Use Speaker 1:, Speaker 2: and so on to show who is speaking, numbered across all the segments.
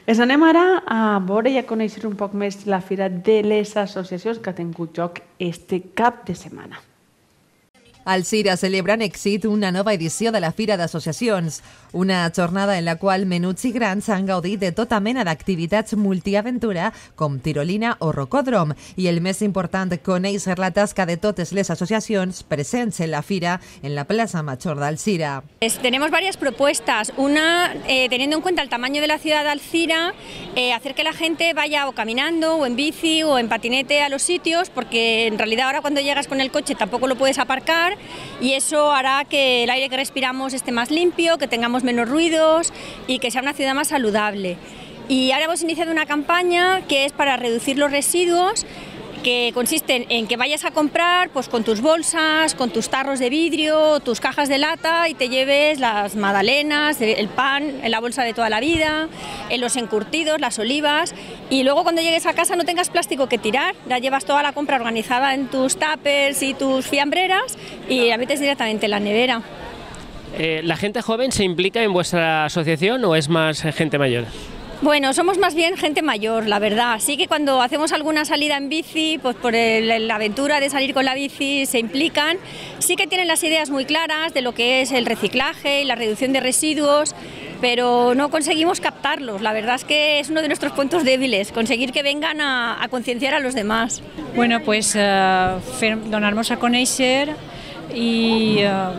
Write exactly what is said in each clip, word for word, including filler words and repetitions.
Speaker 1: Es anem ara a veure i a conèixer un poc més la Fira de les Associacions que ha tingut lloc este cap de setmana.
Speaker 2: Alzira celebra en èxit una nova edició de la Fira d'Associacions, una jornada en la qual menuts i grans han gaudit de tota mena d'activitats multiaventura com tirolina o rocòdrom, i el més important, conèixer la tasca de totes les associacions presents en la Fira en la Plaza Major de Alzira.
Speaker 3: Tenemos varias propuestas. Una, eh, teniendo en cuenta el tamaño de la ciudad de Alzira, eh, hacer que la gente vaya o caminando o en bici o en patinete a los sitios, porque en realidad ahora cuando llegas con el coche tampoco lo puedes aparcar, y eso hará que el aire que respiramos esté más limpio, que tengamos menos ruidos y que sea una ciudad más saludable. Y ahora hemos iniciado una campaña que es para reducir los residuos, que consiste en que vayas a comprar pues, con tus bolsas, con tus tarros de vidrio, tus cajas de lata, y te lleves las magdalenas, el pan en la bolsa de toda la vida, en los encurtidos, las olivas, y luego cuando llegues a casa no tengas plástico que tirar, ya llevas toda la compra organizada en tus tuppers y tus fiambreras y la metes directamente en la nevera.
Speaker 4: Eh, ¿La gente joven se implica en vuestra asociación o es más gente mayor?
Speaker 3: Bueno, somos más bien gente mayor, la verdad. Sí que cuando hacemos alguna salida en bici, pues por el, la aventura de salir con la bici se implican. Sí que tienen las ideas muy claras de lo que es el reciclaje y la reducción de residuos, pero no conseguimos captarlos. La verdad es que es uno de nuestros puntos débiles, conseguir que vengan a, a concienciar a los demás.
Speaker 5: Bueno, pues uh, fer, donar-nos a conèixer i uh,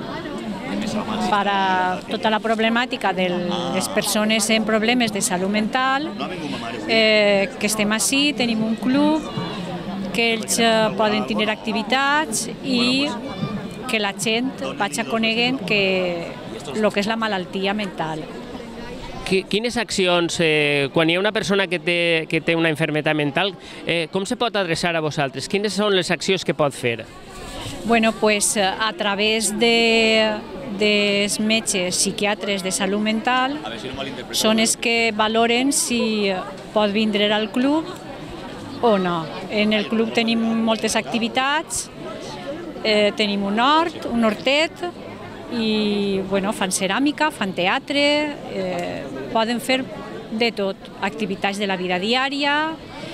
Speaker 5: para tota la problemàtica de les persones en problemes de salut mental, eh, que estem així, tenim un club, que ells eh, poden tenir activitats i que la gent vagi coneguent que el que és la malaltia mental.
Speaker 4: Quines accions, eh, quan hi ha una persona que té, que té una malaltia mental, eh, com se pot adreçar a vosaltres? Quines són les accions que pot fer?
Speaker 5: Bueno, pues a través de dels metges psiquiatres de salut mental són els que valoren si pot vindre al club o no. En el club tenim moltes activitats, eh, tenim un hort, un hortet, i bueno, fan ceràmica, fan teatre, eh, poden fer de tot, activitats de la vida diària,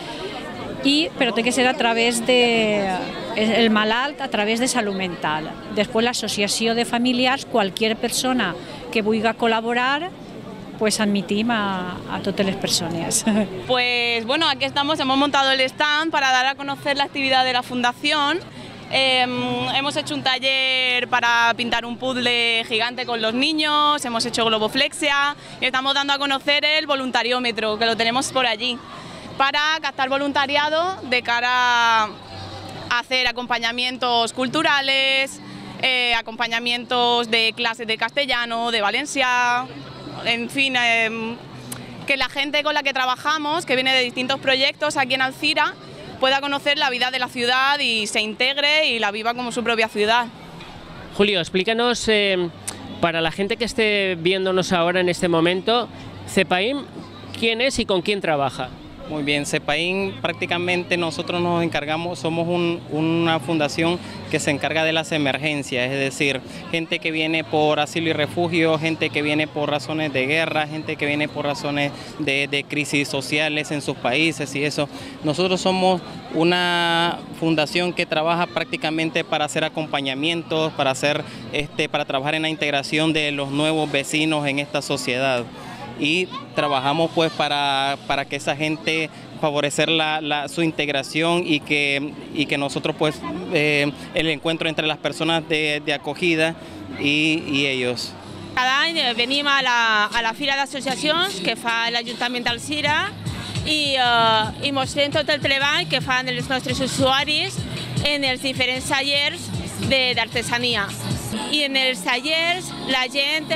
Speaker 5: i, però té que ser a través de el malalt, a través de salut mental. Després l'associació de familiars, qualsevol persona que vulgui col·laborar, pues admitim a, a totes les persones.
Speaker 6: Pues bueno, aquí estamos, hemos montado el stand para dar a conocer la actividad de la fundación. Eh, hemos hecho un taller para pintar un puzzle gigante con los niños, hemos hecho globoflexia y estamos dando a conocer el voluntariómetro, que lo tenemos por allí, para captar voluntariado de cara a hacer acompañamientos culturales, eh, acompañamientos de clases de castellano, de valencià, en fin, eh, que la gente con la que trabajamos, que viene de distintos proyectos aquí en Alzira, pueda conocer la vida de la ciudad y se integre y la viva como su propia ciudad.
Speaker 4: Julio, explícanos, eh, para la gente que esté viéndonos ahora en este momento, CEPAIM, ¿quién es y con quién trabaja?
Speaker 7: Muy bien, CEPAIM prácticamente nosotros nos encargamos, somos un, una fundación que se encarga de las emergencias, es decir, gente que viene por asilo y refugio, gente que viene por razones de guerra, gente que viene por razones de, de crisis sociales en sus países y eso. Nosotros somos una fundación que trabaja prácticamente para hacer acompañamientos, para, hacer, este, para trabajar en la integración de los nuevos vecinos en esta sociedad. Y trabajamos pues para, para que esa gente, favorecer la, la, su integración y que, y que nosotros pues eh, el encuentro entre las personas de, de acogida y, y ellos.
Speaker 6: Cada any venim a la, a la Fira d'Associacions que fa l'Ajuntament d'Alzira i, eh, i mostrem tot el treball que fan els nostres usuaris en els diferents tallers d'artesania. I en els tallers la gent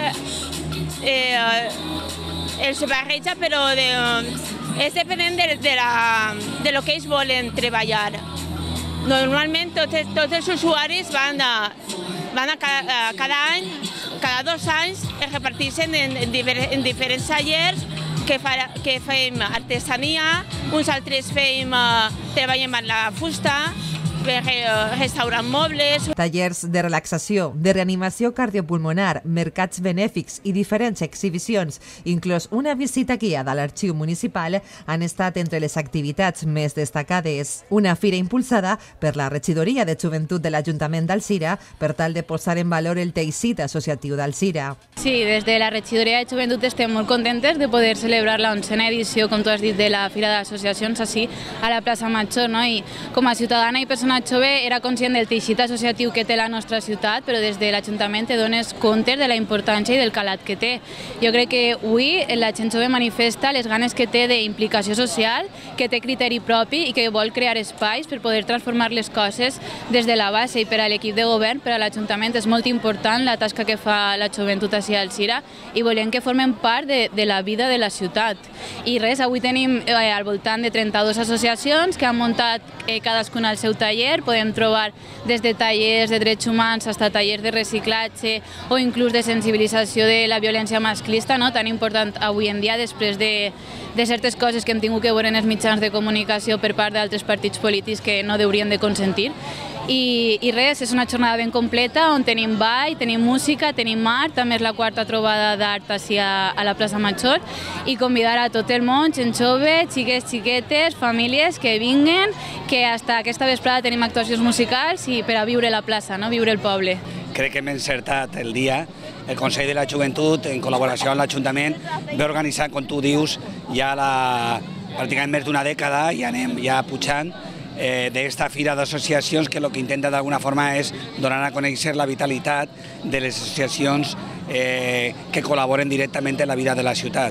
Speaker 6: eh, els barreja, però de, és depenent de, de, la, de lo que ells volen treballar. Normalment tots, tots els usuaris van, a, van a, cada, a cada any, cada dos anys, es reparteixen en, en, en diferents tallers que, fa, que fem artesania, uns altres fem, uh, treballem amb la fusta,
Speaker 8: bé restaurant mobles.
Speaker 2: Tallers de relaxació, de reanimació cardiopulmonar, mercats benèfics i diferents exhibicions, inclús una visita guiada a l'Arxiu Municipal, han estat entre les activitats més destacades. Una fira impulsada per la Regidoria de Joventut de l'Ajuntament d'Alzira per tal de posar en valor el teixit associatiu d'Alzira.
Speaker 9: Sí, des de la Regidoria de Joventut estem molt contentes de poder celebrar la onzena edició, com tu has dit, de la Fira d'Associacions així a la plaça Major, no? I com a ciutadana i persona jove era conscient del teixit associatiu que té la nostra ciutat, però des de l'Ajuntament te dones compte de la importància i del calat que té. Jo crec que avui la gent jove manifesta les ganes que té d'implicació social, que té criteri propi i que vol crear espais per poder transformar les coses des de la base, i per a l'equip de govern, per a l'Ajuntament, és molt important la tasca que fa la joventut així a Alzira i volem que formen part de, de la vida de la ciutat. I res, avui tenim eh, al voltant de trenta-dues associacions que han muntat eh, cadascuna el seu taller. Podem trobar des de tallers de drets humans fins a tallers de reciclatge o inclús de sensibilització de la violència masclista, no? Tan important avui en dia després de, de certes coses que hem tingut que veure en els mitjans de comunicació per part d'altres partits polítics que no haurien de consentir. I, i res, és una jornada ben completa on tenim ball, tenim música, tenim art, també és la quarta trobada d'art així a, a la plaça Major, i convidar a tot el món, gent jove, xiques, xiquetes, famílies que vinguen, que fins aquesta vesprada tenim actuacions musicals i per a viure la plaça, no? Viure el poble.
Speaker 10: Crec que hem encertat el dia. El Consell de la Joventut, en col·laboració amb l'Ajuntament, ve organitzant, com tu dius, ja la, pràcticament més d'una dècada i anem ja pujant eh, d'esta fira d'associacions que el que intenta d'alguna forma és donar a conèixer la vitalitat de les associacions eh, que col·laboren directament en la vida de la ciutat.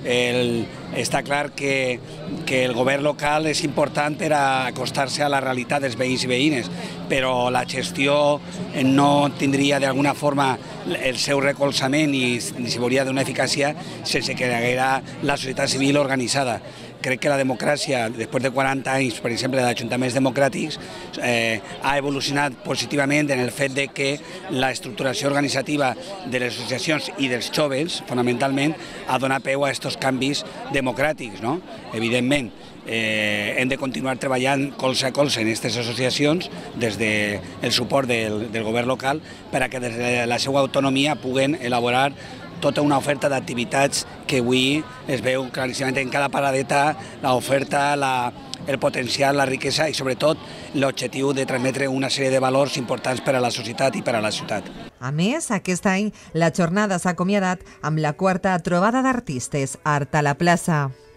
Speaker 10: El, està clar que, que el govern local és important per a acostar-se a la realitat dels veïns i veïnes, però la gestió no tindria d'alguna forma el seu recolzament i s'hi hauria d'una eficàcia sense que hi hagués la societat civil organitzada. Crec que la democràcia, després de quaranta anys, per exemple, d'ajuntaments democràtics, eh, ha evolucionat positivament en el fet de que la estructuració organitzativa de les associacions i dels joves, fonamentalment, ha donat peu a aquests canvis democràtics, no? Evidentment, eh, hem de continuar treballant colze a colze en aquestes associacions des del suport del, del govern local per a que des de la seva autonomia puguen elaborar tota una oferta d'activitats que avui es veu claríssimament en cada paradeta, l'oferta, la, el potencial, la riquesa i sobretot l'objectiu de transmetre una sèrie de valors importants per a la societat i per a la ciutat.
Speaker 2: A més, aquest any la jornada s'ha acomiadat amb la quarta trobada d'artistes Art a la plaça.